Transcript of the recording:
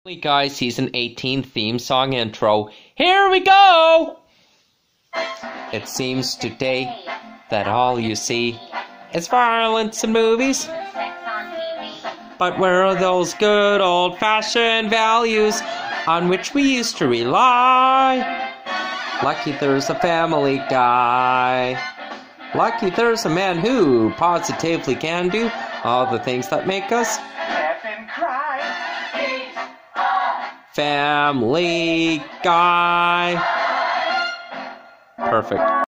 Family Guy Season 18 theme song intro. Here we go! It seems today that all you see is violence in movies. But where are those good old-fashioned values on which we used to rely? Lucky there's a Family Guy. Lucky there's a man who positively can do all the things that make us Family Guy. Perfect.